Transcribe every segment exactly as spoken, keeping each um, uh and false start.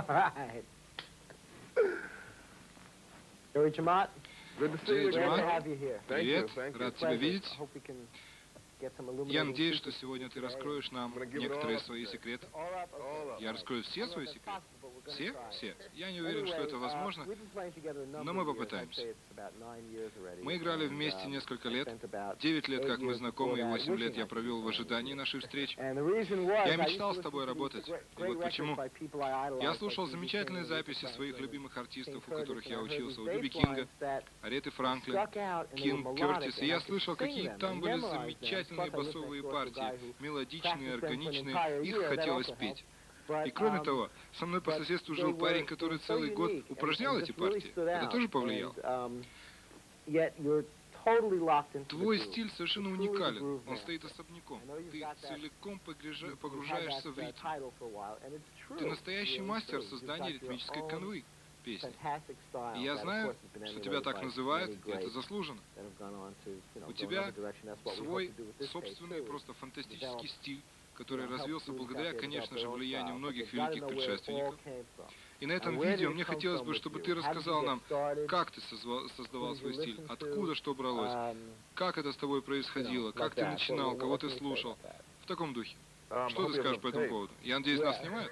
right. Joey Jemmott. Good to see you. Glad to have you here. Привет, рад тебя видеть. Hope we can get some illuminating Я надеюсь, что secrets сегодня ты today. раскроешь нам некоторые свои секреты. All up, okay. Я раскрою все свои секреты. Все? Все. Я не уверен, что это Anyway, возможно, uh, we've been playing together a number но мы of years. I'd попытаемся. say it's about nine years already. Мы играли And, вместе um, несколько I лет. spent about Девять лет, как eight мы years знакомы, и before that восемь лет wishing я I провел could в do ожидании it. нашей встречи. And the reason was, Я I мечтал used с to тобой listen to работать. great- И great вот почему. records by people I idolized, Я like слушал B B замечательные King, записи Aretha своих Franklin, любимых King артистов, у Curtis, которых and я I heard учился, these у Биби bass Кинга, lines that Ареты Франклин, stuck out, and they were Кинг melodic, Кертис. and И I я could слышал, sing какие them там and были memorize them. замечательные Plus, I listened басовые to a партии, guy who мелодичные, practiced them for an органичные. entire Их year. That хотелось also петь. helped. И But, кроме um, того, со мной по but соседству they жил were- парень, they который were so целый год unique and- упражнял and эти just really партии. stood Это out. тоже повлияло. And, um, yet you're totally locked into the Твой groove. стиль совершенно You're truly the уникален. groove Он man. стоит особняком. I know you've Ты got that- целиком погружа- You've had погружаешься that, в uh, ритм. title for a while, and it's true. Ты настоящий Really мастер true. You've создания got your ритмической own канвы песни. fantastic style И я that, of знаю, course, has been что тебя emulated так by называют, many и это greats заслуженно. that have gone on to, you know, У go тебя another direction. That's what we hope свой to do with this собственный, case, too. просто фантастический Develop, стиль, который you know, help развился students благодаря, out there конечно develop же, their own влиянию style, многих but they've gotta великих know where it all предшественников. came from. И на этом And where did видео it мне come хотелось from бы, with чтобы you? ты How did you рассказал get нам, started? как ты созва- создавал Who did свой you стиль, listen to? откуда что бралось, Um, как это с тобой you know, происходило, like как ты that. начинал, What- кого what ты can you say слушал. about that? В таком духе. Um, Что hope ты you скажешь по этому have a поводу? Я надеюсь, нас снимают?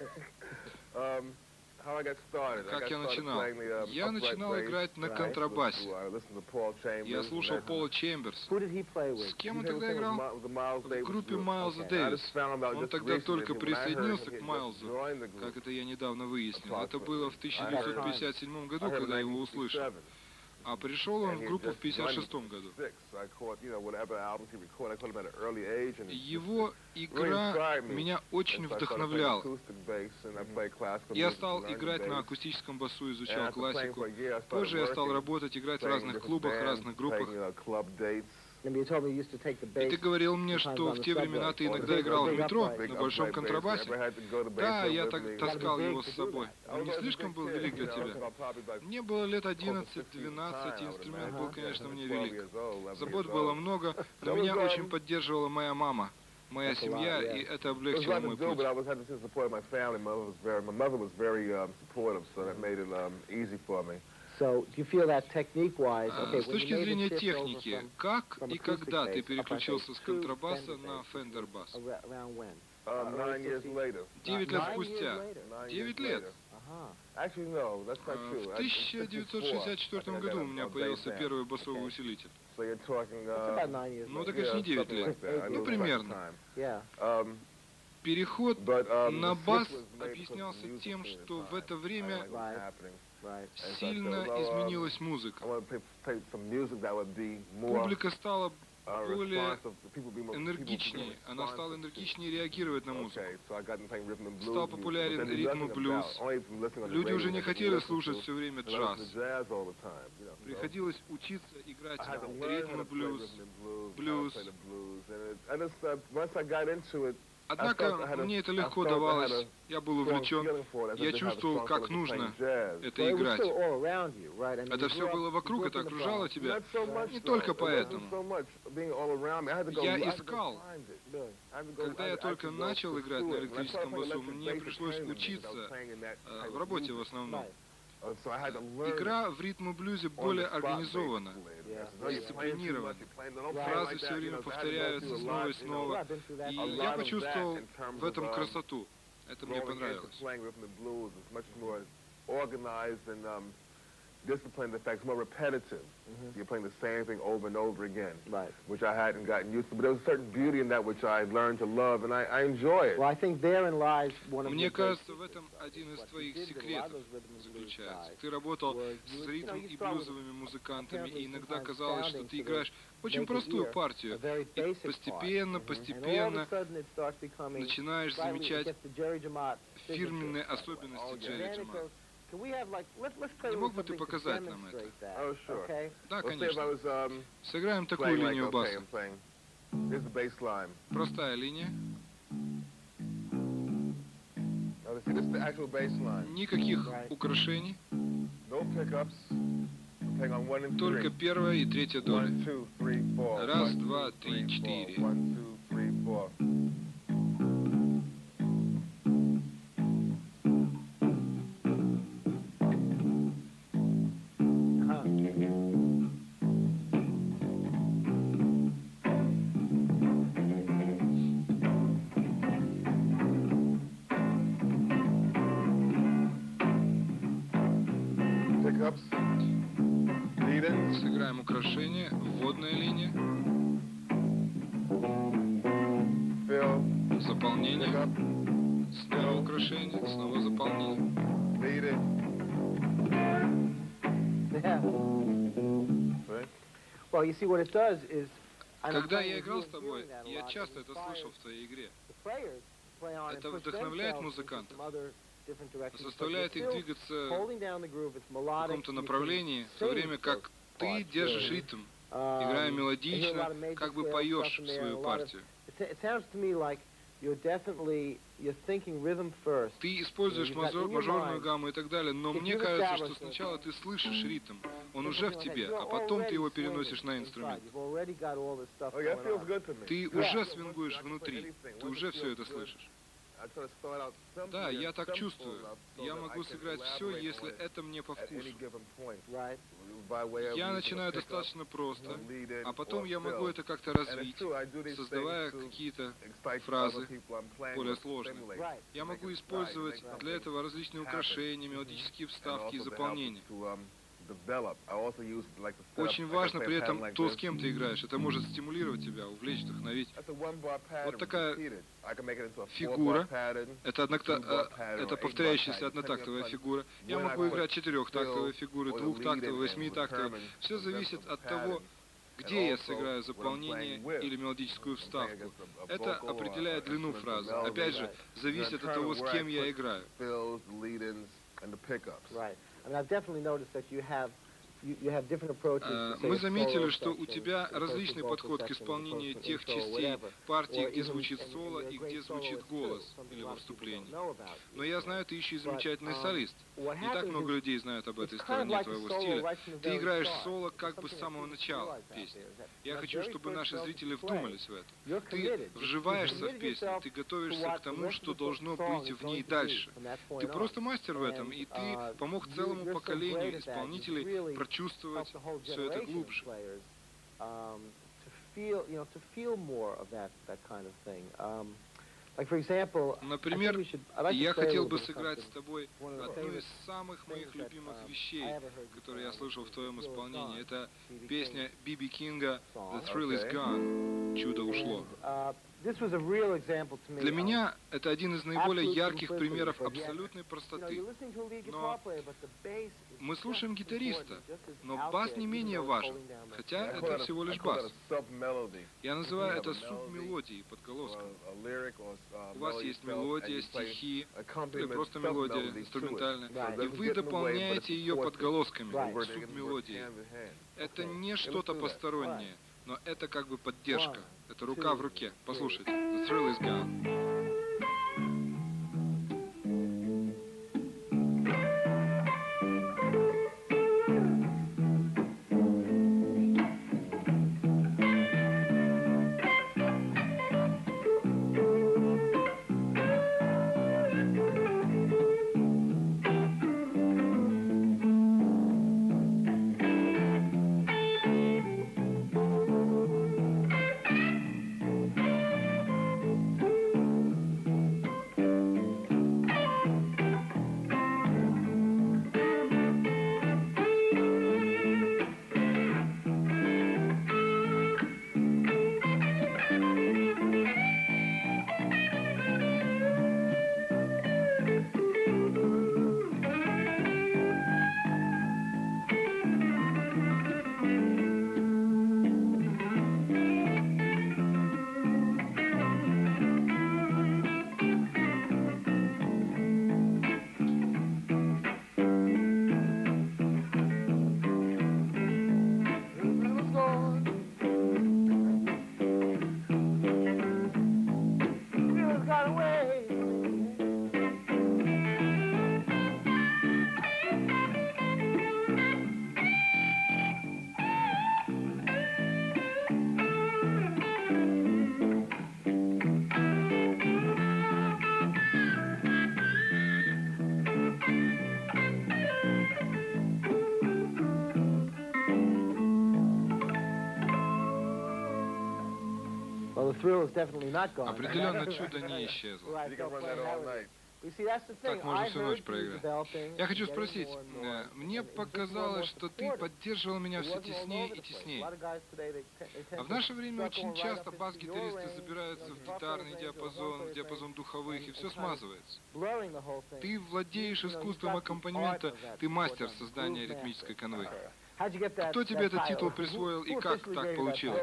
Um, how I got started. I Как got я started начинал? playing the, um, Я upright начинал bass. играть на Right. контрабасе. I listened to Paul Chambers Я and слушал that- Пола Чемберса. Who did he play with? С кем You он heard тогда him sing играл? with with the Miles В Davis группе group. Майлза Okay. I Дэвис. just found out Он just тогда recently только when I heard присоединился him, к he just Майлзу, joined the group. как это я недавно выяснил. Это было в тысяча девятьсот пятьдесят седьмом году, I heard him когда я in его услышал. nineteen fifty-seven. А пришел он And в he группу just в пятьдесят шестом joined году. six. I caught, you know, whatever albums he recorded, I caught him at an early age, and Его really игра inspired me. меня And очень so I started playing вдохновляла. acoustic bass, and I played classical Я music, стал learned играть bass. на акустическом басу, And изучал after playing классику. for a year, I started Позже я стал working, работать, играть в playing in разных different клубах, bands, разных группах. playing, you know, club dates. Remember, you told me you used to take the И bass ты говорил мне, sometimes что on в the те subway. времена ты Or иногда big- играл в big метро upright- на big большом upright bass. контрабасе. Never had to go to bass Да, club я with так me. таскал big его to с do собой. that. I Он was не a слишком big был kid, велик для you know, тебя. so probably like Мне было лет over одиннадцать, fifteen двенадцать, time, I would инструмент imagine. был, конечно, мне twelve велик. years old, eleven Забот years было old. много, но That was, меня um, очень поддерживала моя мама, моя That's a lot, семья, yeah. и это It was облегчило hard to мой do, путь. but I was had the support of my family. My mother was very, my mother was very um, supportive, so that made it um, easy for me. So, do you feel that technique-wise, А, okay, С when you точки made the зрения shift over техники, from, как from и acoustic когда ты bass, переключился с upright bass to контрабаса Fender на bass, Fender Bass? ar- around when? Um, Uh, nine years sixty- later. Девять Nine лет years спустя. later. Nine Девять years лет. later. Ага. Actually, no, that's not А, true. В I- тысяча девятьсот шестьдесят четвёртом I think I году got у меня a bass появился amp. первый басовый Okay. усилитель. So you're talking, It's uh, about nine years Ну, later. так это ж не yeah, девять something лет. like that. I Ну, lose track of примерно. time. Yeah. Um, Переход but, um, на the бас switch was made объяснялся because of the тем, music что scene в это at the time. время I like what's Right. happening. Right. And so I сильно said, well, um, изменилась I музыка. want to play, play some music that would be more Публика стала uh, более responsive. People be more, энергичнее, people be она стала responsive to- энергичнее реагировать на музыку. Okay, so I got into playing rhythm and blues Стал music, популярен but then ритм и nothing блюз. about- only from listening on the Люди radio уже не that you хотели listen слушать to, все время and I listen джаз. to jazz all the time, you know, so Приходилось учиться играть I had to learn how ритм и to play блюз. rhythm and blues, how to blues. play the blues, and it- and it's, uh, once I got into it, Однако мне это легко давалось, я был увлечен, я чувствовал, как нужно это играть. Это все было вокруг, это окружало тебя. Не только поэтому. Я искал. Когда я только начал играть на электрическом басу, мне пришлось учиться, э, в работе в основном. Игра в ритм и блюзе более организована, дисциплинирована. Фразы все время повторяются снова и снова. И я почувствовал в этом красоту. Это мне понравилось. Disciplined, in fact, it's more repetitive. Mm-hmm. You're playing the same thing over and over again, Right. which I hadn't gotten used to. But there was a certain beauty in that which I learned to love, and I, I enjoy it. Well, I think therein lies one of Мне the кажется, в этом один из твоих секретов заключается. Ты работал с ритм и блюзовыми музыкантами, и иногда казалось, что ты играешь очень простую партию, и постепенно, постепенно начинаешь замечать фирменные особенности Джерри Джематта. Не мог бы ты показать нам это? Oh, sure. Да, Well, say if I конечно. was um, Сыграем такую playing like, линию okay, баса. I'm playing. Here's the bass line. Простая линия, Now, see, this is the actual bass line. никаких украшений, No pickups. I'm playing on one and только three. первая и третья доли. One, two, three, four. Раз, One, два, two, три, three, четыре. four. One, two, three, four. Сыграем украшение, вводная линия, заполнение, снова украшение, снова заполнение. Well, you see what it does is. Когда я играл с тобой, я часто это слышал в твоей игре. Это вдохновляет музыкантов, заставляет их двигаться в каком-то направлении, в то время как ты держишь ритм, играя мелодично, как бы поешь свою партию. Ты используешь мажор, мажорную гамму и так далее, но мне кажется, что сначала ты слышишь ритм, он уже в тебе, а потом ты его переносишь на инструмент. Ты уже свингуешь внутри, ты уже все это слышишь. Да, я так чувствую. Я могу сыграть все, если это мне по вкусу. Я начинаю достаточно просто, а потом я могу это как-то развить, создавая какие-то фразы более сложные. Я могу использовать для этого различные украшения, мелодические вставки и заполнения. Очень важно при этом то, с кем ты играешь. Это может стимулировать тебя, увлечь, вдохновить. Вот такая фигура. Это, однокта... это повторяющаяся однотактовая фигура. Я могу играть четырехтактовые фигуры, двухтактовые, восьмитактовые. Все зависит от того, где я сыграю заполнение или мелодическую вставку. Это определяет длину фразы. Опять же, зависит от того, с кем я играю. Мы заметили, что у тебя различный подход к исполнению тех частей партии, где звучит соло и где звучит голос или во вступлении. Но я знаю, ты еще и замечательный солист. Не так много людей знают об этой стороне твоего стиля. Ты играешь соло как бы с самого начала песни. Я хочу, чтобы наши зрители вдумались в это. Ты вживаешься в песню, ты готовишься к тому, что должно быть в ней дальше. Ты просто мастер в этом, и ты помог целому поколению исполнителей прочувствовать все это глубже. Например, я хотел бы сыграть с тобой одну из самых моих любимых вещей, которые я слышал в твоем исполнении. Это песня Би Би Кинга «The Thrill Is Gone» «Чудо ушло». Для меня это один из наиболее ярких примеров абсолютной простоты. Но мы слушаем гитариста, но бас не менее важен, хотя это всего лишь бас. Я называю это субмелодией, подголоском. У вас есть мелодия, стихи, или просто мелодия инструментальная, и вы дополняете ее подголосками, субмелодией. Это не что-то постороннее, но это как бы поддержка. Это рука в руке. Послушайте. The thrill is gone. Определенно чудо не исчезло. Так можно всю ночь проиграть. Я хочу спросить, э, мне показалось, что ты поддерживал меня все теснее и теснее. А в наше время очень часто бас-гитаристы забираются в гитарный диапазон, в диапазон духовых, и все смазывается. Ты владеешь искусством аккомпанемента, ты мастер создания ритмической канвы. Кто тебе этот титул присвоил и как так получилось?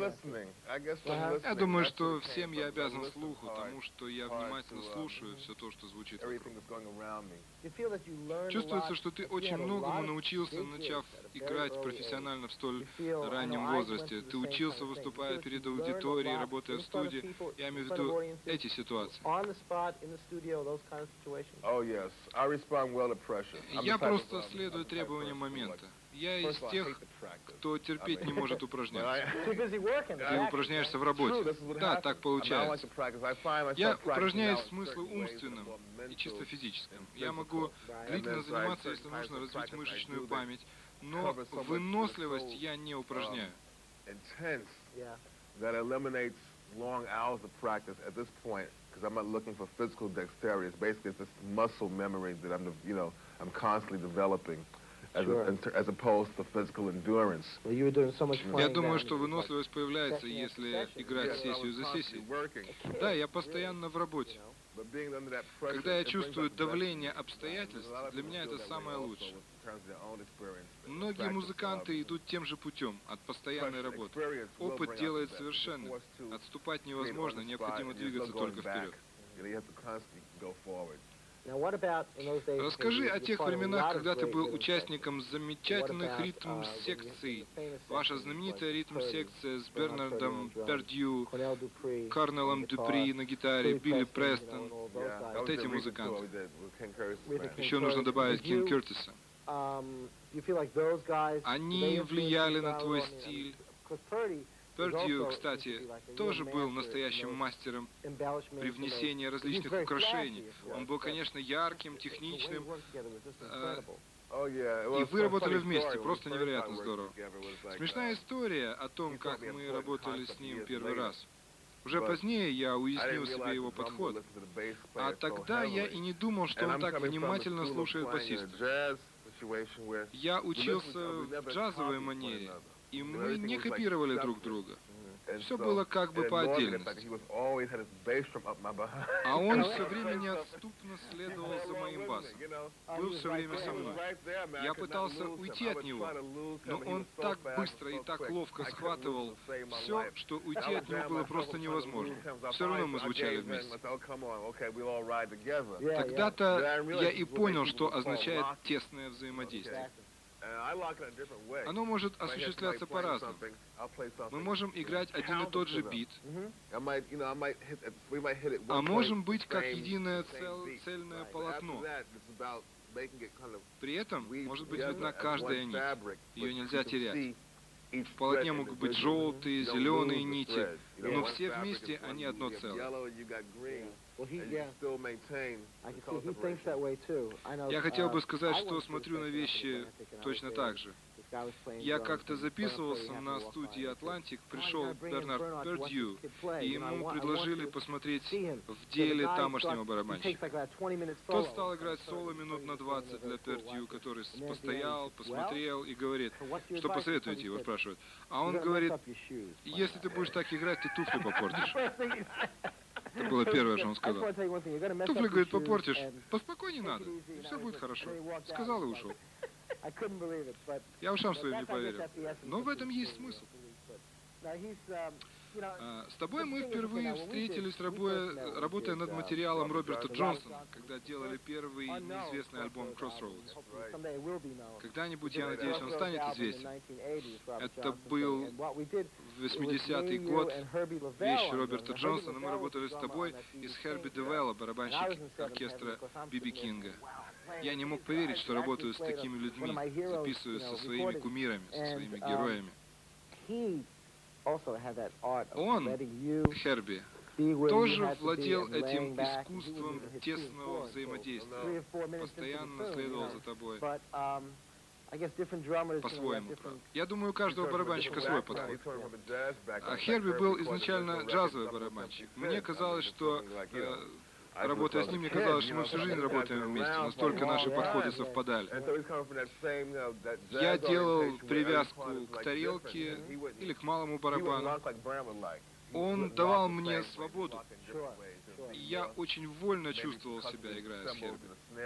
Я думаю, что всем я обязан слуху, тому, что я внимательно слушаю все то, что звучит вокруг. Чувствуется, что ты очень многому научился, начав играть профессионально в столь раннем возрасте. Ты учился, выступая перед аудиторией, работая в студии. Я имею в виду эти ситуации. Я просто следую требованиям момента. Я из тех, кто терпеть не может упражняться. Ты упражняешься в работе. Да, так получается. Я упражняюсь в смысле умственном и чисто физическом. Я могу длительно заниматься, если нужно развить мышечную память, но выносливость я не упражняю. Because I'm not looking for physical dexterity. It's basically it's this muscle memory that I'm, you know, I'm constantly developing, as, sure. a, as opposed to physical endurance. Well, you were doing so much Я думаю, что выносливость появляется, если играть сессию за сессией. Да, я постоянно в работе. Когда я чувствую давление обстоятельств, для меня это самое лучшее. Многие музыканты идут тем же путем, от постоянной работы. Опыт делает совершенным. Отступать невозможно, необходимо двигаться только вперед. Расскажи о тех временах, когда ты был участником замечательных ритм-секций. Ваша знаменитая ритм-секция с Бернардом Пердью, Корнелом Дюпри на гитаре, Билли Престон. Вот эти музыканты. Еще нужно добавить Кин Кертиса. Они влияли на твой стиль. Пердью, кстати, тоже был настоящим мастером привнесения различных украшений. Он был, конечно, ярким, техничным. Э, и вы работали вместе, просто невероятно здорово. Смешная история о том, как мы работали с ним первый раз. Уже позднее я уяснил себе его подход. А тогда я и не думал, что он так внимательно слушает басиста. Я учился в джазовой манере. И мы не копировали друг друга. Все было как бы по отдельности. А он все время неотступно следовал за моим басом. Был все время со мной. Я пытался уйти от него, но он так быстро и так ловко схватывал все, что уйти от него было просто невозможно. Все равно мы звучали вместе. Тогда-то я и понял, что означает тесное взаимодействие. Оно может осуществляться по-разному. Мы можем играть один и тот же бит, а можем быть как единое цел, цельное полотно. При этом может быть видна каждая нить. Ее нельзя терять. В полотне могут быть желтые, зеленые нити, но все вместе они одно целое. Я хотел бы сказать, что смотрю на вещи точно так же. Я как-то записывался на студии «Атлантик», пришел Бернард Пердью, и ему предложили посмотреть в деле тамошнего барабанщика. Тот стал играть соло минут на двадцать для Пердью, который постоял, посмотрел и говорит, что посоветуете его, спрашивает. А он говорит, если ты будешь так играть, ты туфли попортишь. Это было первое, что он сказал. Туфли, говорит, попортишь, поспокойнее надо, и все будет хорошо. Сказал и ушел. Я ушам своим не поверил. Но в этом есть смысл. А, с тобой мы впервые встретились, работая, работая над материалом Роберта Джонсона, когда делали первый неизвестный альбом Crossroads. Когда-нибудь, я надеюсь, он станет известен. Это был восьмидесятый год, вещь Роберта Джонсона. Мы работали с тобой и с Херби Девелло, барабанщик оркестра Би Би Кинга. Я не мог поверить, что работаю с такими людьми, записываю со своими кумирами, со своими героями. Он, Херби, тоже владел этим искусством тесного взаимодействия, постоянно следовал за тобой. По-своему, правда. Я думаю, у каждого барабанщика свой подход. А Херби был изначально джазовый барабанщик. Мне казалось, что э, Работая с ним, мне казалось, что мы всю жизнь работаем вместе, настолько наши подходы совпадали. Я делал привязку к тарелке или к малому барабану. Он давал мне свободу, и я очень вольно чувствовал себя, играя с Херби.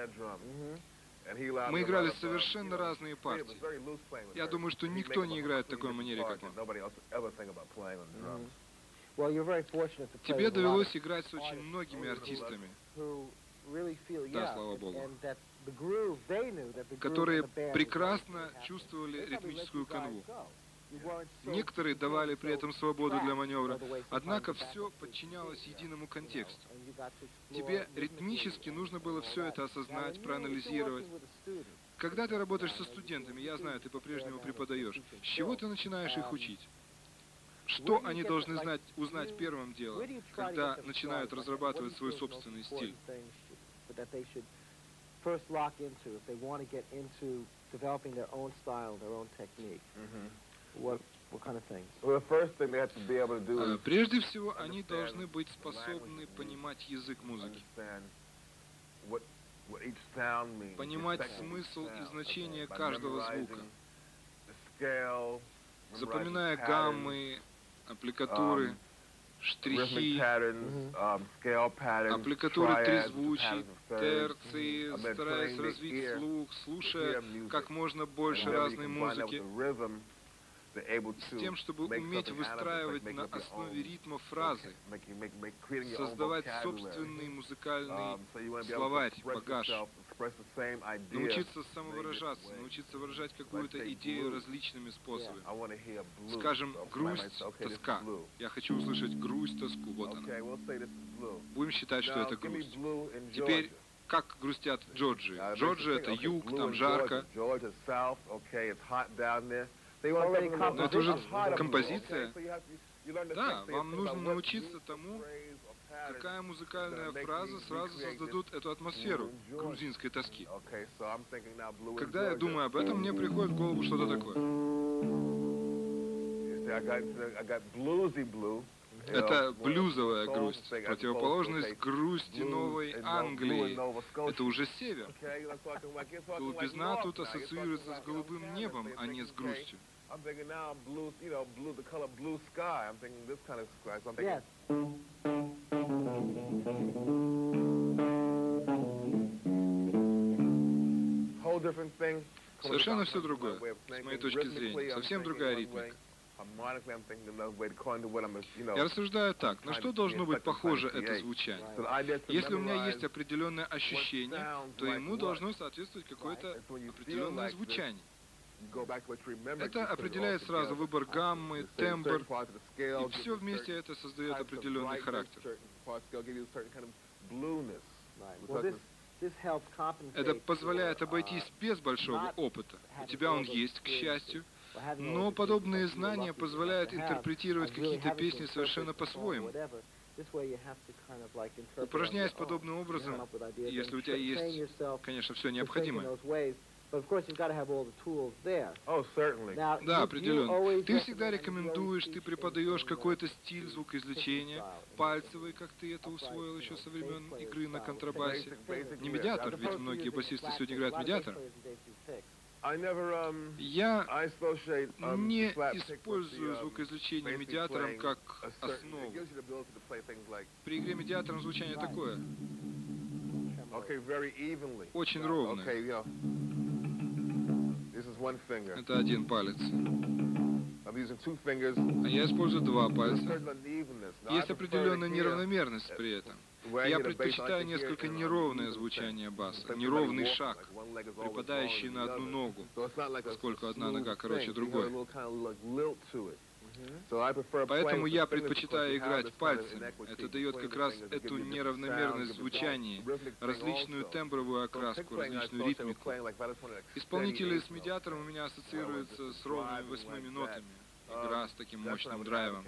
Мы играли совершенно разные партии. Я думаю, что никто не играет в такой манере, как он. Тебе довелось играть с очень многими артистами, да, слава Богу, которые прекрасно чувствовали ритмическую канву. Некоторые давали при этом свободу для маневра, однако все подчинялось единому контексту. Тебе ритмически нужно было все это осознать, проанализировать. Когда ты работаешь со студентами, я знаю, ты по-прежнему преподаешь, с чего ты начинаешь их учить? Что они должны знать, узнать первым делом, когда начинают разрабатывать свой собственный стиль? Прежде всего, они должны быть способны понимать язык музыки, понимать смысл и значение каждого звука, запоминая гаммы, аппликатуры, штрихи, аппликатуры трезвучий, терции, стараясь развить слух, слушая как можно больше разной музыки, с тем, чтобы уметь выстраивать на основе ритма фразы, создавать собственный музыкальный словарь, багаж, научиться самовыражаться, научиться выражать какую-то идею различными способами. Скажем, грусть, тоска. Я хочу услышать грусть, тоску. Вот она. Будем считать, что это грусть. Теперь, как грустят в Джорджии? Джорджия — это юг, там жарко. Но это уже композиция. Да, вам нужно научиться тому, какая музыкальная фраза сразу создадут эту атмосферу грузинской тоски. Когда я думаю об этом, мне приходит в голову что-то такое. Это блюзовая грусть, противоположность грусти Новой Англии. Это уже север. Голубизна тут ассоциируется с голубым небом, а не с грустью. Совершенно все другое, с моей точки зрения, совсем другая ритмика. Я рассуждаю так, на что должно быть похоже это звучание? Если у меня есть определенное ощущение, то ему должно соответствовать какое-то определенное звучание. Это определяет сразу выбор гаммы, тембр, и все вместе это создает определенный характер. Это позволяет обойтись без большого опыта. У тебя он есть, к счастью, но подобные знания позволяют интерпретировать какие-то песни совершенно по-своему. Упражняясь подобным образом, если у тебя есть, конечно, все необходимое. Да, определенно. Ты всегда рекомендуешь, ты преподаешь какой-то стиль звукоизвлечения, пальцевый, как ты это усвоил еще со времен игры на контрабасе. Не медиатор, ведь многие басисты сегодня играют медиатором. Я не использую звукоизвлечение медиатором как основу. При игре медиатором звучание такое. Очень ровное. Это один палец. А я использую два пальца. Есть определенная неравномерность при этом. Я предпочитаю несколько неровное звучание баса, неровный шаг, припадающий на одну ногу, поскольку одна нога короче другой. Поэтому я предпочитаю играть пальцами. Это дает как раз эту неравномерность звучания, различную тембровую окраску, различную ритмику. Исполнители с медиатором у меня ассоциируются с ровными восьмыми нотами. игра с таким мощным драйвом.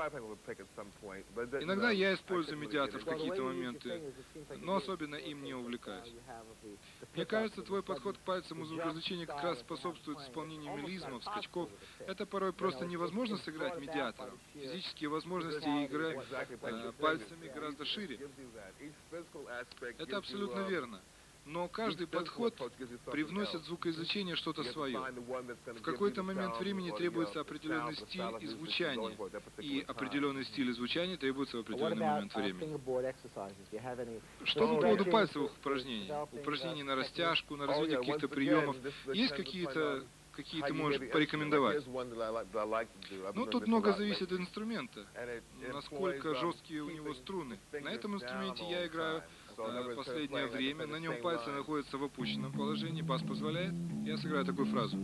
Иногда я использую медиатор в какие-то моменты, но особенно им не увлекаюсь. Мне кажется, твой подход к пальцам у звукоизвлечения как раз способствует исполнению мелизмов, скачков. Это порой просто невозможно сыграть медиатором. Физические возможности игры э, пальцами гораздо шире. Это абсолютно верно. Но каждый подход привносит в звукоизвлечение что-то свое. В какой-то момент времени требуется определенный стиль и звучание, и определенный стиль и звучание требуется в определенный момент времени. Что по поводу пальцевых упражнений? Упражнений на растяжку, на развитие каких-то приемов. Есть какие-то, какие ты можешь порекомендовать? Ну, тут много зависит от инструмента, насколько жесткие у него струны. На этом инструменте я играю в последнее время, на нем пальцы находятся в опущенном положении, бас позволяет, я сыграю такую фразу.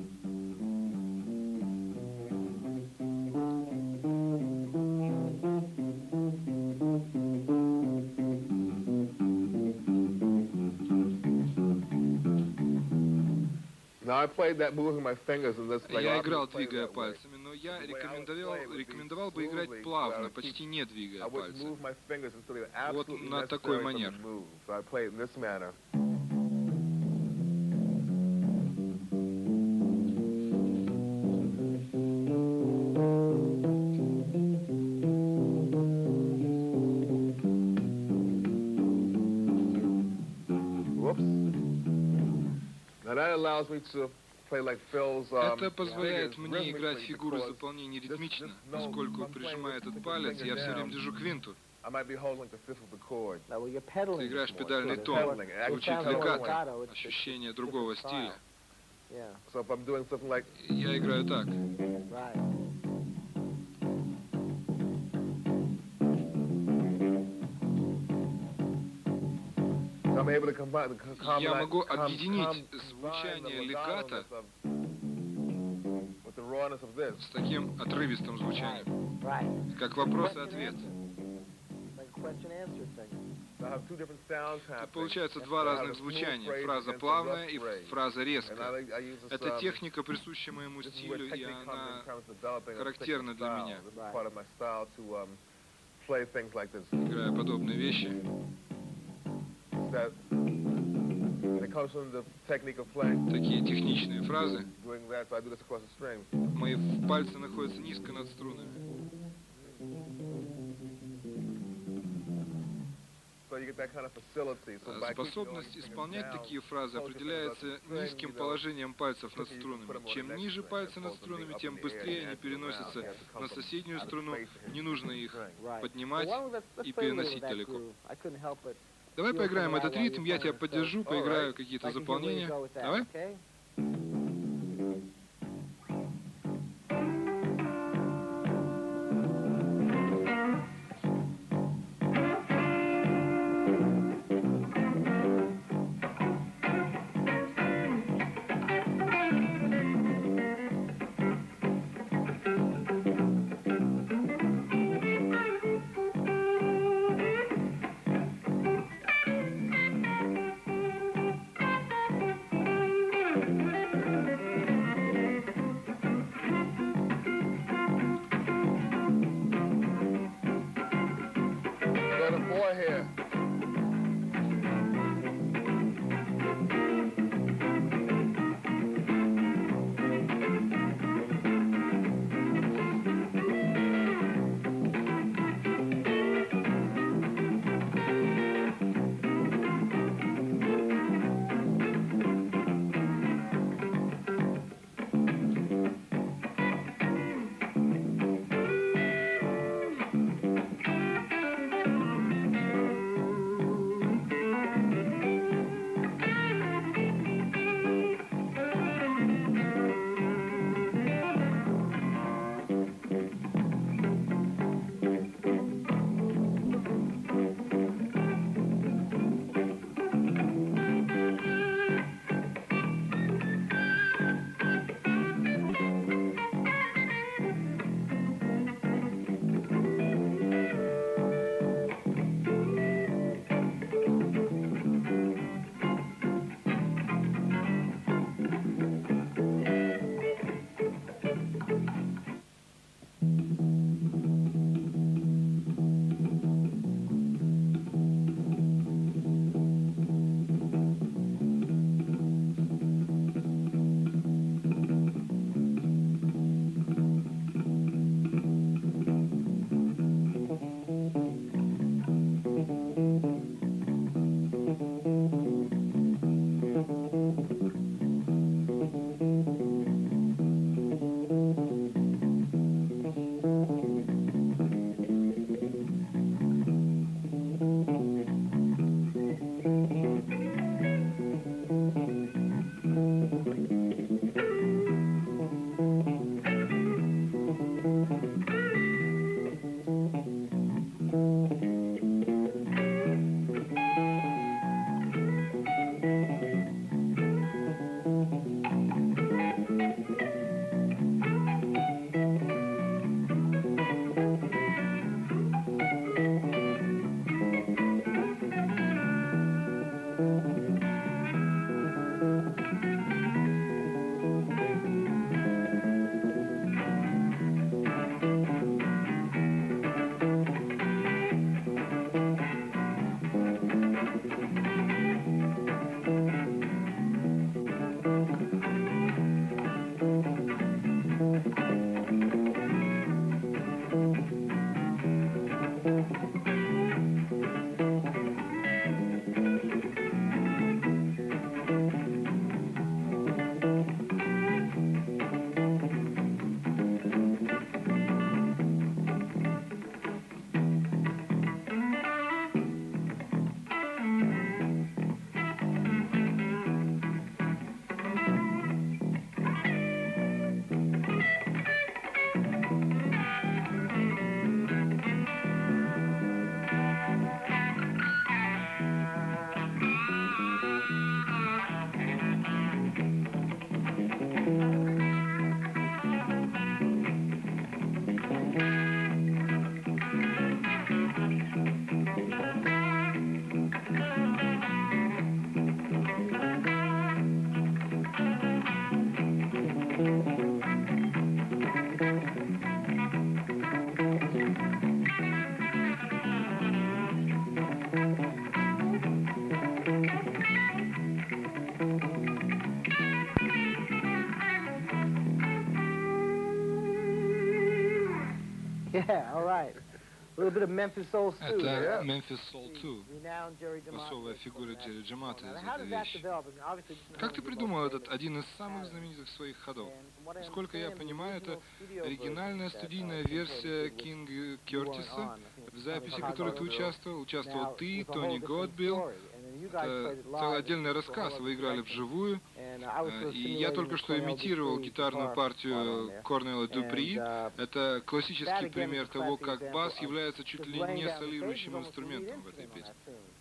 Я играл, двигая пальцами, но я рекомендовал, рекомендовал бы играть плавно, почти не двигая пальцами. Вот на такой манер. Это позволяет мне играть фигуры заполнения ритмично, поскольку, прижимая этот палец, я все время держу квинту. Ты играешь педальный тон, звучит легато, ощущение другого стиля. Я играю так. Я могу объединить звучание легато с таким отрывистым звучанием, как вопрос и ответ. Тут получается два разных звучания. Фраза плавная и фраза резкая. Эта техника присуща моему стилю, и она характерна для меня. Играя подобные вещи. Такие техничные фразы. Мои пальцы находятся низко над струнами. Способность исполнять такие фразы определяется низким положением пальцев над струнами. Чем ниже пальцы над струнами, тем быстрее они переносятся на соседнюю струну. Не нужно их поднимать и переносить далеко. Давай поиграем этот ритм, я тебя поддержу, поиграю какие-то заполнения. Давай? Yeah, all right. A little bit of Memphis Soul Stew. Это Memphis Soul two. Басовая фигура Джерри Джематта из этой вещи. Как ты придумал этот один из самых знаменитых своих ходов? Насколько я понимаю, это оригинальная студийная версия Кинга Кертиса, в записи которой ты участвовал. Участвовал ты, Тони Годбилл. Это целый отдельный рассказ, вы играли вживую, и я только что имитировал гитарную партию Корнела Дюпри. Это классический пример того, как бас является чуть ли не солирующим инструментом в этой песне.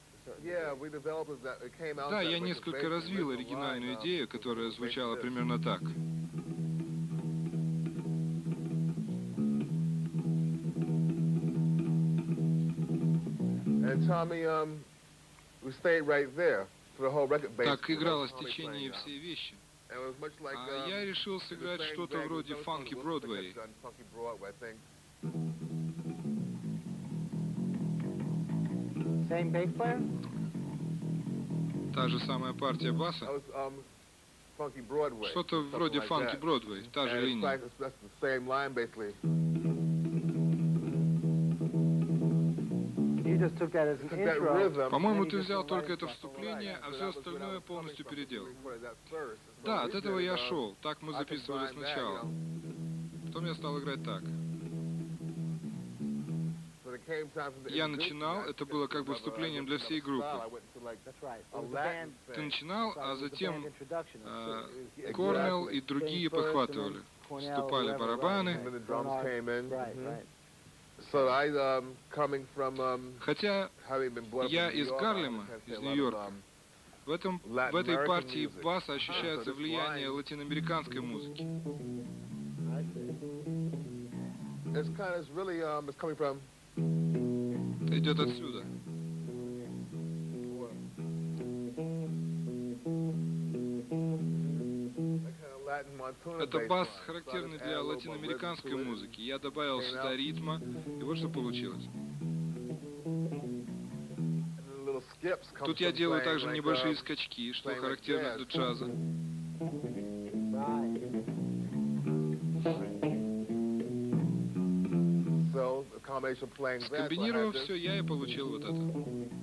Да, я несколько развил оригинальную идею, которая звучала примерно так. Так игралось в течение всей вещи. А я решил сыграть что-то вроде фанки Бродвей. Та же самая партия баса. Что-то вроде фанки Бродвей, та же линия. По-моему, ты взял только это вступление, а все остальное полностью переделал. Да, от этого я шел. Так мы записывали сначала. Потом я стал играть так. Я начинал, это было как бы вступлением для всей группы. Ты начинал, а затем э, Корнел и другие подхватывали. Вступали барабаны. Хотя я из Гарлема, из Нью-Йорка, в, этом, в этой партии баса ощущается влияние латиноамериканской музыки. Идет отсюда. Это бас, характерный для латиноамериканской музыки. Я добавил сюда ритма, и вот что получилось. Тут я делаю также небольшие скачки, что характерно для джаза. Скомбинировав все, я и получил вот это.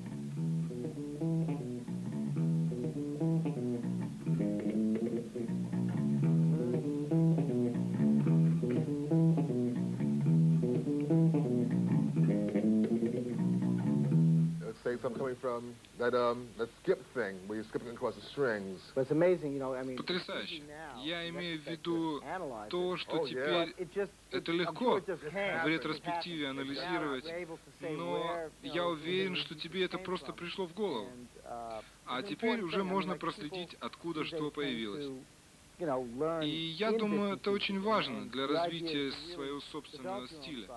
Потрясающе. Я имею в виду то, что теперь это легко в ретроспективе анализировать, но я уверен, что тебе это просто пришло в голову. А теперь уже можно проследить, откуда что появилось. И я думаю, это очень важно для развития своего собственного стиля.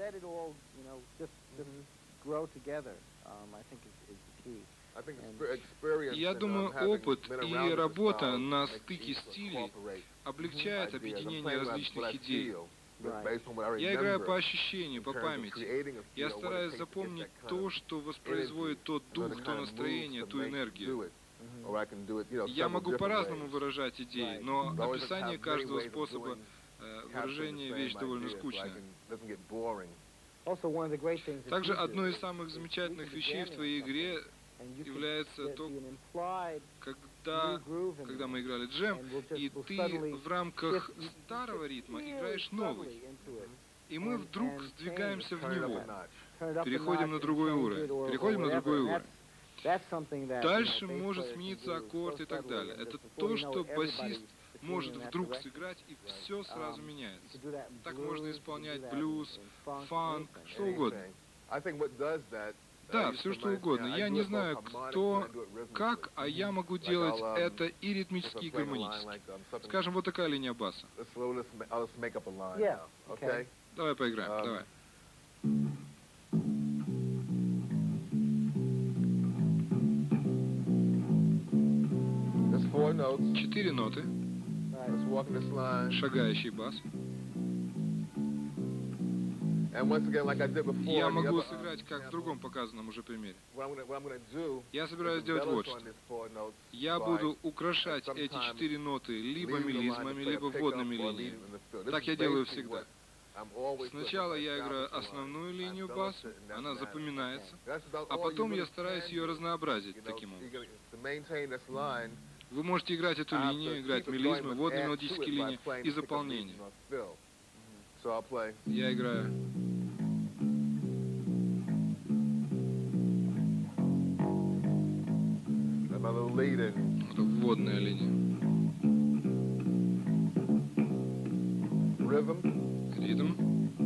Я думаю, опыт и работа на стыке стилей облегчает объединение различных идей. Я играю по ощущению, по памяти. Я стараюсь запомнить то, что воспроизводит тот дух, то настроение, ту энергию. Я могу по-разному выражать идеи, но описание каждого способа выражение «вещь довольно скучная». Также одной из самых замечательных вещей в твоей игре является то, когда, когда мы играли джем, и ты в рамках старого ритма играешь новый. И мы вдруг сдвигаемся в него, переходим на другой уровень, переходим на другой уровень. Дальше может смениться аккорд и так далее. Это то, что басист может вдруг сыграть, и все сразу меняется. Так можно исполнять блюз, фанк, что угодно. Да, все что угодно. Я не знаю, кто, как, а я могу делать это и ритмически, и гармонически. Скажем, вот такая линия баса. Давай поиграем, давай. Четыре ноты. Шагающий бас. Я могу сыграть, как в другом показанном уже примере. Я собираюсь сделать вот что. Я буду украшать эти четыре ноты либо мелизмами, либо вводными линиями. Так я делаю всегда. Сначала я играю основную линию баса, она запоминается, а потом я стараюсь ее разнообразить таким образом. Вы можете играть эту линию, играть мелизмы, вводные мелодические линии и заполнение. Я играю. Это вводная линия. Ритм.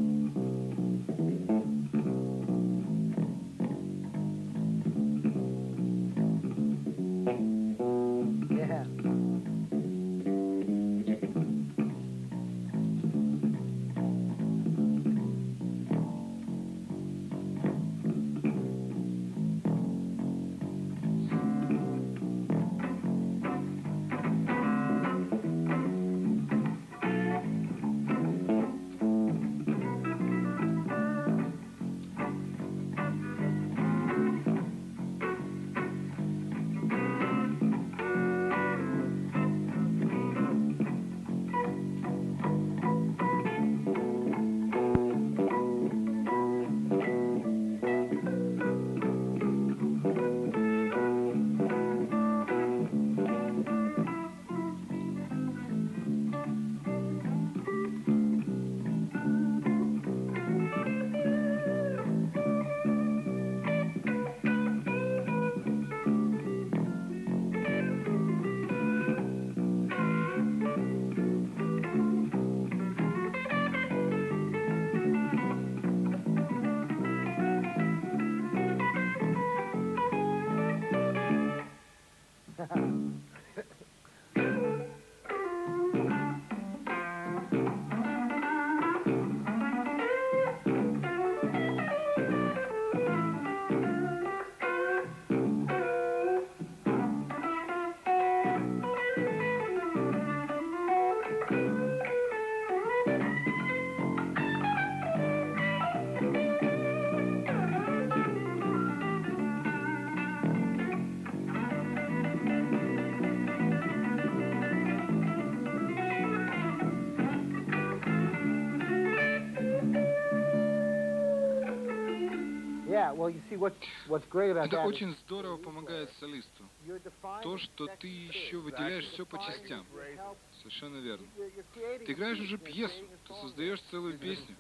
Это очень здорово помогает солисту. То, что ты еще выделяешь все по частям. Совершенно верно. Ты играешь уже пьесу, ты создаешь целую песню.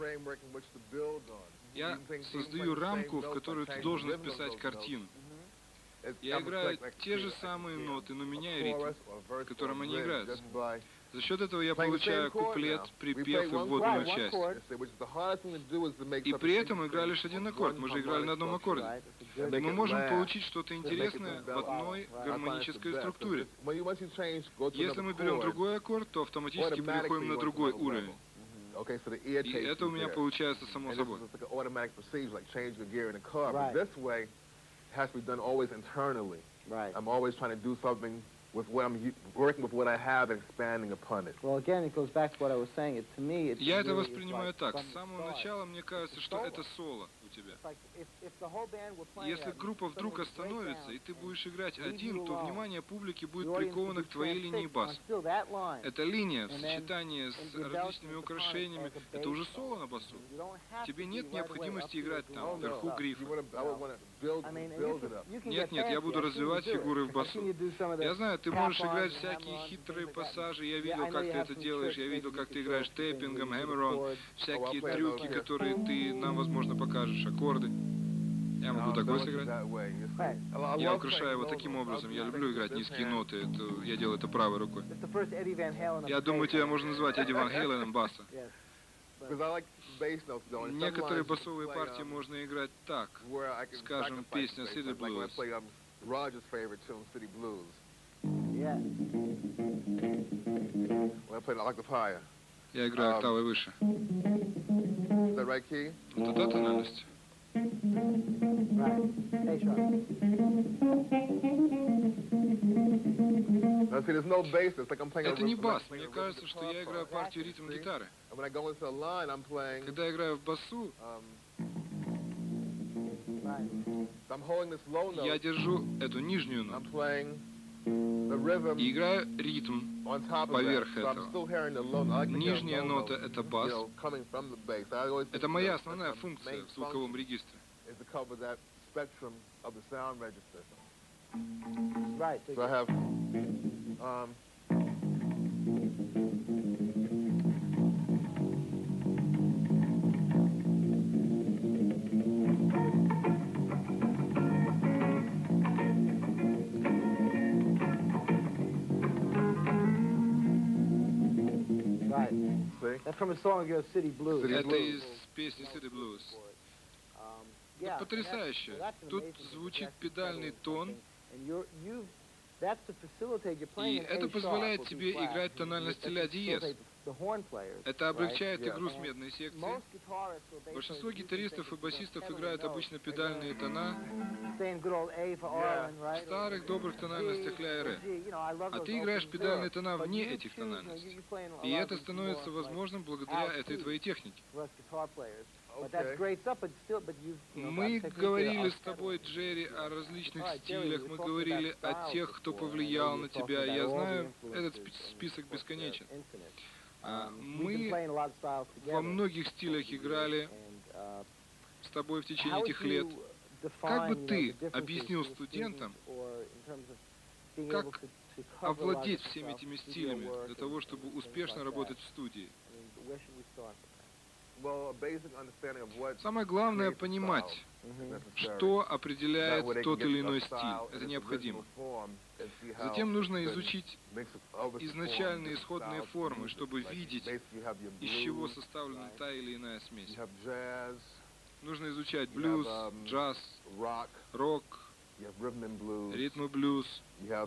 Я создаю рамку, в которую ты должен вписать картину. Я играю те же самые ноты, но меняю ритм, которым они играются. За счет этого я получаю куплет, припев и вводную часть. И при этом играю лишь один аккорд. Мы же играли на одном аккорде. И мы можем получить что-то интересное в одной гармонической структуре. Если мы берем другой аккорд, то автоматически переходим на другой уровень. И это у меня получается само собой. With what I'm working with what I have and expanding upon it. Well, again, it goes back to what I was saying. It to me, it's Я это воспринимаю так. С самого начала мне кажется, что это соло. у тебя. Если группа вдруг остановится, и ты будешь играть один, то внимание публики будет приковано к твоей линии баса. Эта линия в сочетании с различными украшениями, это уже соло на басу. Тебе нет необходимости играть там, вверху грифа. Нет, нет, я буду развивать фигуры в басу. Я знаю, ты можешь играть всякие хитрые пассажи, я видел, как ты это делаешь, я видел, как ты играешь тэппингом, хэммер-он, всякие трюки, которые ты нам, возможно, покажешь, аккорды. Я могу такой сыграть. Я украшаю его таким образом. Я люблю играть низкие ноты. Это, я делаю это правой рукой. Я думаю, тебя можно назвать Эдди Ван Хейленом баса. Некоторые басовые партии можно играть так. Скажем, песня City Blues. Я играю октавой выше. Это та тональность? Это не бас. Мне кажется, что я играю партию ритм-гитары. Когда я играю в басу, я держу эту нижнюю ноту и играю ритм поверх этого. Нижняя нота — это бас. Это моя основная функция в звуковом регистре. So I have, um, That's from a song of City Blues. Это из песни City Blues. Это потрясающе. Тут звучит педальный тон, и это позволяет тебе играть тональности ля диез. Это облегчает игру с медной секцией. Большинство гитаристов и басистов играют обычно педальные тона в старых добрых тональностях ля и ре. А ты играешь педальные тона вне этих тональностей. И это становится возможным благодаря этой твоей технике. Мы говорили с тобой, Джерри, о различных стилях, мы говорили о тех, кто повлиял на тебя. Я знаю, этот список бесконечен. Мы во многих стилях играли с тобой в течение этих лет. Как бы ты объяснил студентам, как овладеть всеми этими стилями для того, чтобы успешно работать в студии? Самое главное — понимать, что определяет тот или иной стиль. Это необходимо. Затем нужно изучить изначальные исходные формы, чтобы видеть, из чего составлена та или иная смесь. Нужно изучать блюз, джаз, рок, ритм и блюз,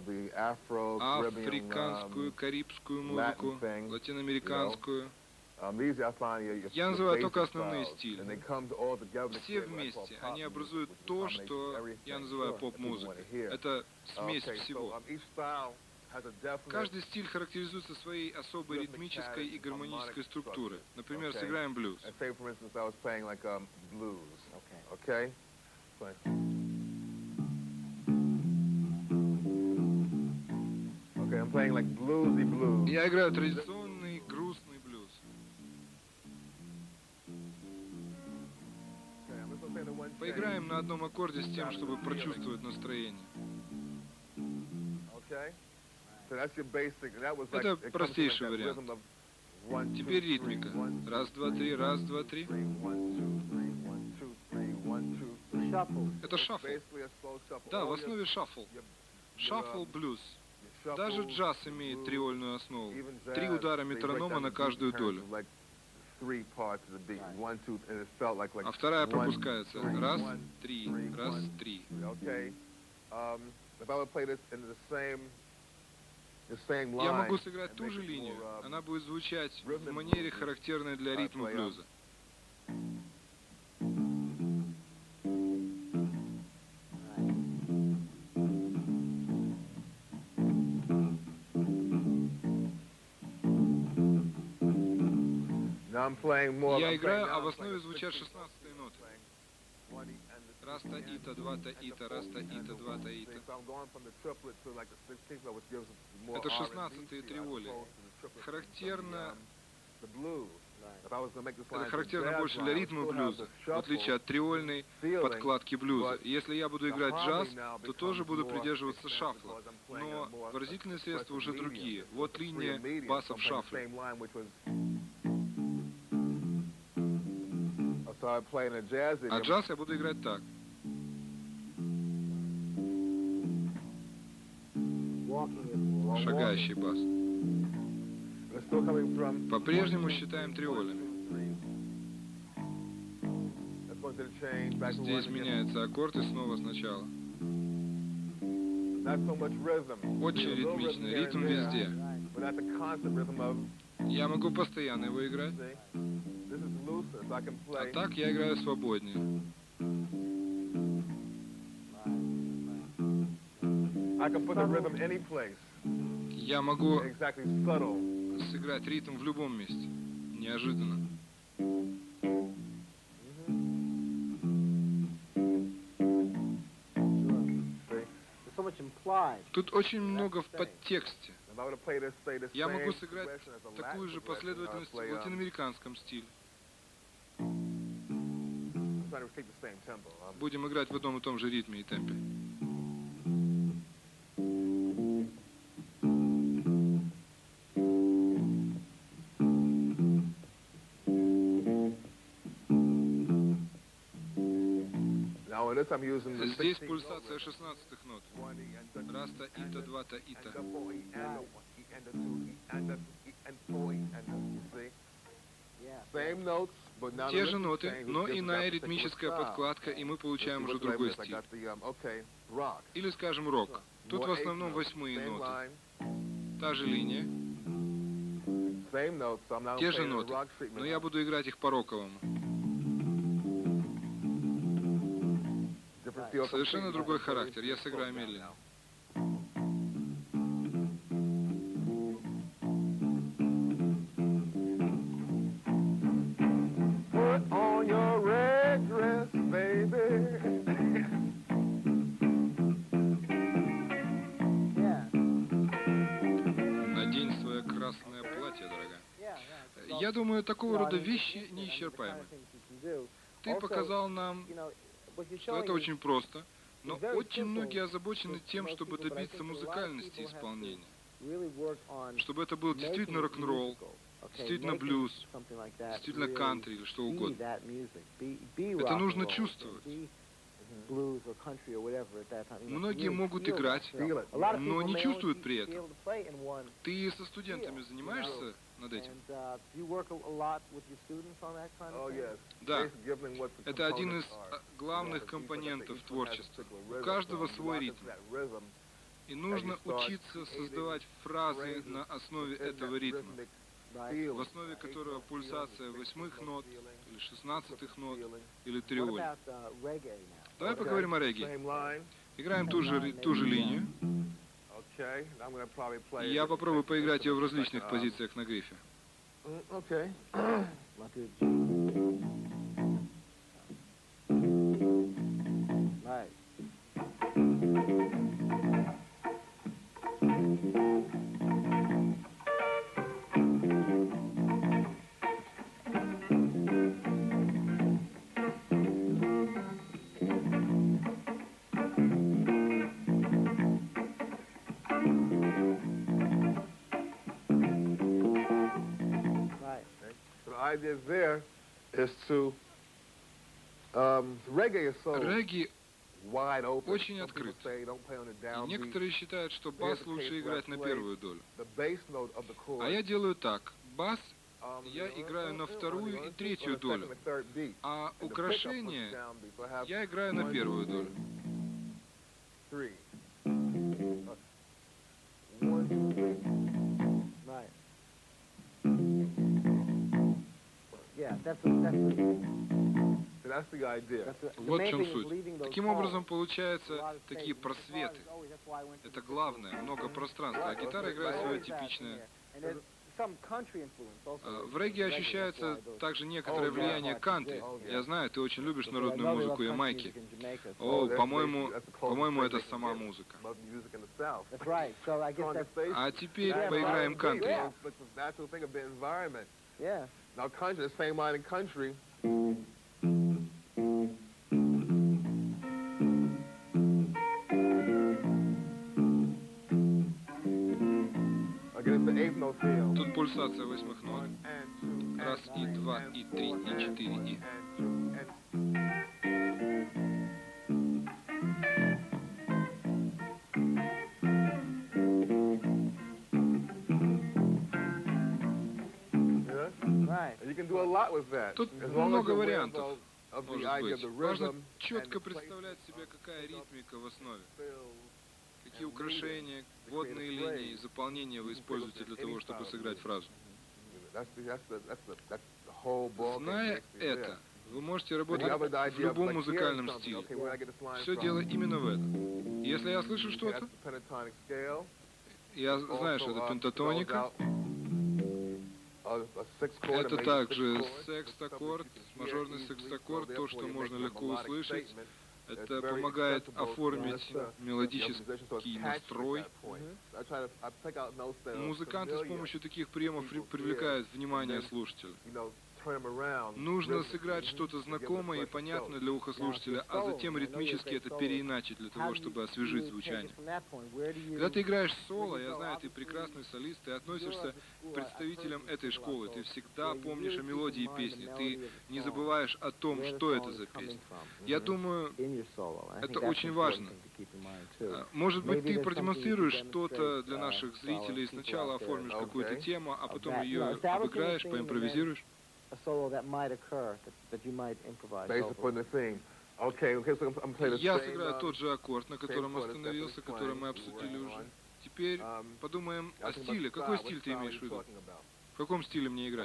африканскую, карибскую музыку, латиноамериканскую. Я называю только основные стили. Все вместе они образуют то, что я называю поп-музыкой. Это смесь всего. Каждый стиль характеризуется своей особой ритмической и гармонической структурой. Например, сыграем блюз. Я играю традиционный грустный блюз. Поиграем на одном аккорде с тем, чтобы прочувствовать настроение. Это простейший вариант. Теперь ритмика. Раз, два, три, раз, два, три. Это шаффл. Да, в основе шаффл. Шаффл блюз. Даже джаз имеет триольную основу. Три удара метронома на каждую долю. А вторая пропускается. Раз, три, раз, три. Я могу сыграть ту же линию. Она будет звучать в манере, характерной для ритма блюза. Я играю, а в основе звучат шестнадцатые ноты. Раз таита, два таита, раз таита, два таита. Это шестнадцатые триволи. Характерно... Это характерно больше для ритма блюза, в отличие от триольной подкладки блюза. Если я буду играть джаз, то тоже буду придерживаться шафла. Но выразительные средства уже другие. Вот линия баса в шафле. А джаз я буду играть так. Шагающий бас. По-прежнему считаем триолями. Здесь меняется аккорд и снова сначала. Очень ритмичный, ритм везде. Я могу постоянно его играть. А так я играю свободнее. Я могу сыграть ритм в любом месте. Неожиданно. Тут очень много в подтексте. Я могу сыграть такую же последовательность в латиноамериканском стиле. Будем играть в одном и том же ритме и темпе. Здесь пульсация шестнадцатых нот. Раз таита, два таита. Те же ноты, но иная ритмическая подкладка, и мы получаем уже другой стиль. Или, скажем, рок. Тут в основном восьмые ноты. Та же линия. Те же ноты, но я буду играть их по-роковому. Совершенно другой характер. Я сыграю медленно. Надень свое красное платье, дорогая. Я думаю, такого рода вещи неисчерпаемы. Ты показал нам, что это очень просто, но очень многие озабочены тем, чтобы добиться музыкальности исполнения. Чтобы это был действительно рок-н-ролл, действительно блюз, действительно кантри или что угодно. Это нужно чувствовать. Многие могут играть, но не чувствуют при этом. Ты со студентами занимаешься над этим? Да. Это один из главных компонентов творчества. У каждого свой ритм. И нужно учиться создавать фразы на основе этого ритма, в основе которого пульсация восьмых нот, или шестнадцатых нот, или триоли. Давай поговорим о регги. Играем ту же, ту же линию. И я попробую поиграть ее в различных позициях на грифе. Регги очень открыт. И некоторые считают, что бас лучше играть на первую долю. А я делаю так. Бас я играю на вторую и третью долю, а украшение я играю на первую долю. Вот в чем суть. Таким образом получаются такие просветы. Это главное, много пространства. А гитара играет свое типичное. В регги ощущается также некоторое влияние кантри. Я знаю, ты очень любишь народную музыку Ямайки. О, по-моему, по-моему, это сама музыка. А теперь поиграем кантри. Now, country, the same line in country. Again, it's the eighth note feel. Тут пульсация восьмых нот. Раз, и два, и три, и четыре, и... Тут много вариантов, может быть. Важно четко представлять себе, какая ритмика в основе. Какие украшения, водные линии, заполнения вы используете для того, чтобы сыграть фразу. Зная это, вы можете работать в любом музыкальном стиле. Все дело именно в этом. Если я слышу что-то, я знаю, что это пентатоника. Это также секстаккорд, мажорный секстаккорд, то, что можно легко услышать. Это помогает оформить мелодический настрой. Музыканты с помощью таких приемов привлекают внимание слушателя. Нужно сыграть что-то знакомое и понятное для уха слушателя, а затем ритмически это переиначить для того, чтобы освежить звучание. Когда ты играешь соло, я знаю, ты прекрасный солист, ты относишься к представителям этой школы, ты всегда помнишь о мелодии песни, ты не забываешь о том, что это за песня. Я думаю, это очень важно. Может быть, ты продемонстрируешь что-то для наших зрителей, сначала оформишь какую-то тему, а потом ее обыграешь, поимпровизируешь? A solo that might occur, that, that you might improvise. Based upon the theme. Okay, okay, so I'm playing the Я same, сыграю тот же аккорд, на котором остановился, который мы обсудили уже. Теперь подумаем о стиле. Какой стиль ты имеешь в виду? В каком стиле мне играть?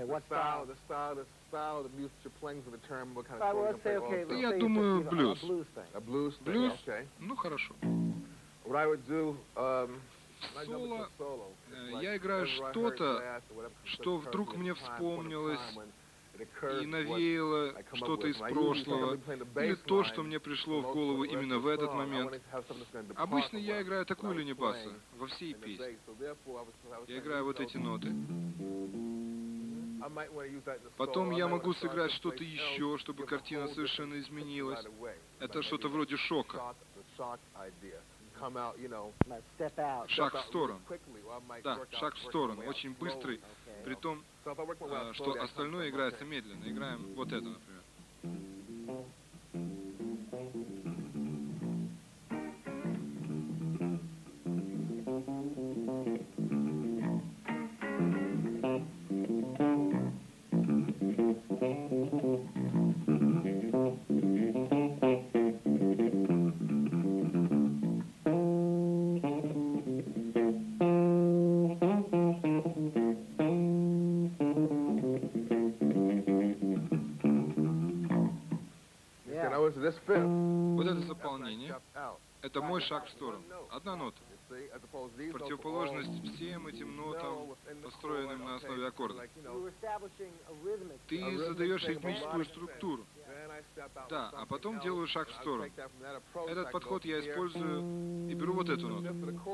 Я думаю, блюз. Блюз? Ну, хорошо. В соло я играю что-то, что вдруг мне вспомнилось и навеяло что-то из прошлого, или то, что мне пришло в голову именно в этот момент. Обычно я играю такую линию баса во всей песне. Я играю вот эти ноты. Потом я могу сыграть что-то еще, чтобы картина совершенно изменилась. Это что-то вроде шока. Шаг в сторону. Да, шаг в сторону. Очень быстрый, при том, что остальное играется медленно. Играем вот это, например. Вот это заполнение, это мой шаг в сторону. Одна нота. Противоположность всем этим нотам, построенным на основе аккорда. Ты задаешь ритмическую структуру. Да, а потом делаю шаг в сторону. Этот подход я использую и беру вот эту ноту.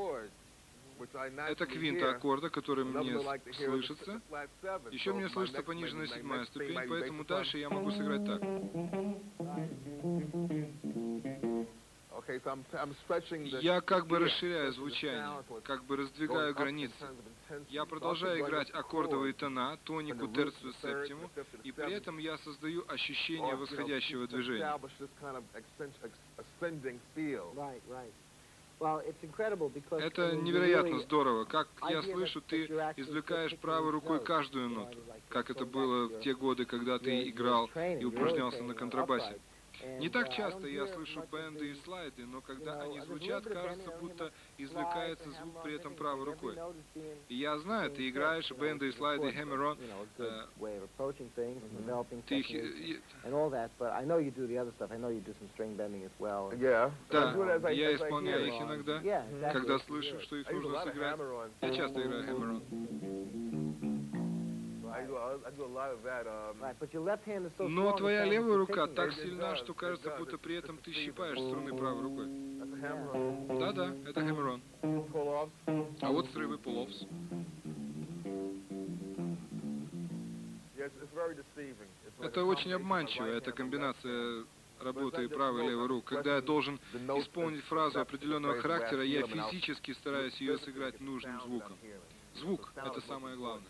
Это квинта аккорда, который мне слышится. Еще мне слышится пониженная седьмая ступень, поэтому дальше я могу сыграть так. Я как бы расширяю звучание, как бы раздвигаю границы. Я продолжаю играть аккордовые тона, тонику, терцию, септиму, и при этом я создаю ощущение восходящего движения. Это невероятно здорово. Как я слышу, ты извлекаешь правой рукой каждую ноту, как это было в те годы, когда ты играл и упражнялся на контрабасе. Не так часто я слышу бенды и слайды, но когда они звучат, кажется, будто извлекается звук при этом правой рукой. И я знаю, ты играешь бенды и слайды, hammer-on. Ты их... Да, я исполняю их иногда, когда слышу, что их нужно сыграть. Я часто играю hammer-on. Но твоя левая рука так сильна, что кажется, будто при этом ты щипаешь струны правой рукой. Да-да, это хэммер-он. А вот срывы pull-offs. Это очень обманчиво, эта комбинация работы правой и левой рук. Когда я должен исполнить фразу определенного характера, я физически стараюсь ее сыграть нужным звуком. Звук — это самое главное.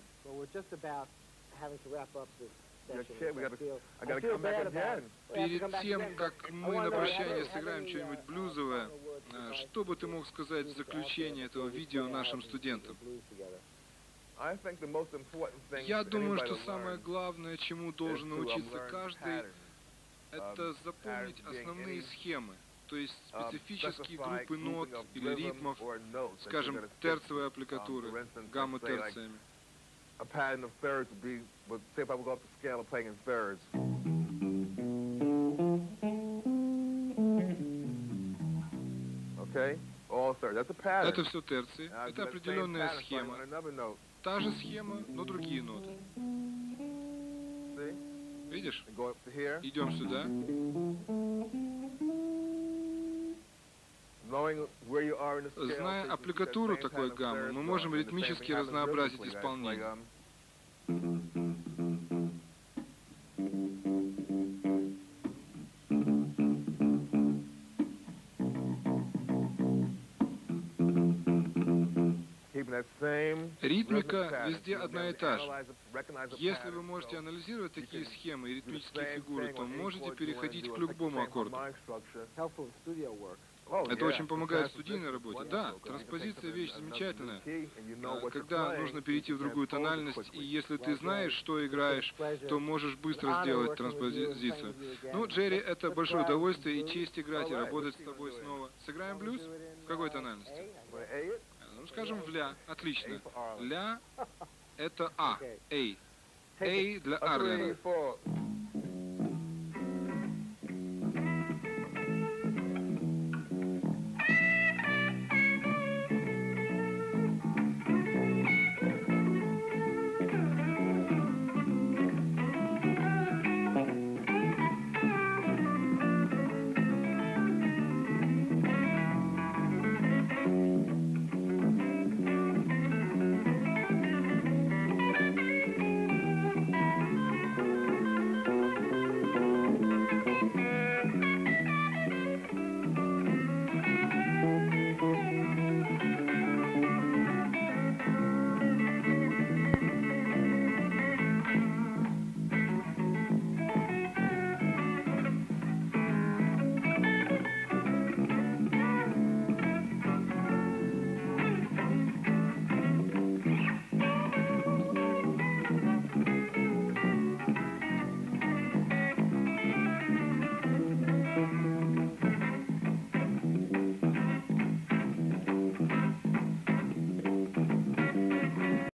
Перед тем, как мы на прощание сыграем что-нибудь блюзовое, что бы ты мог сказать в заключение этого видео нашим студентам? Я думаю, что самое главное, чему должен научиться каждый, это запомнить основные схемы, то есть специфические группы нот или ритмов, скажем, терциевой аппликатуры, гаммы терциями. Это все терции, это определенная схема. Та же схема, но другие ноты. Видишь? Идем сюда. Зная аппликатуру такой гаммы, мы можем ритмически разнообразить исполнение. Ритмика везде одна и та же. Если вы можете анализировать такие схемы и ритмические фигуры, то можете переходить к любому аккорду. Это очень помогает в студийной работе. Да, транспозиция — вещь замечательная, когда нужно перейти в другую тональность, и если ты знаешь, что играешь, то можешь быстро сделать транспозицию. Ну, Джерри, это большое удовольствие и честь играть и работать с тобой снова. Сыграем блюз? В какой тональности? Ну, скажем, в ля. Отлично. Ля — это А. A. A для Арлена.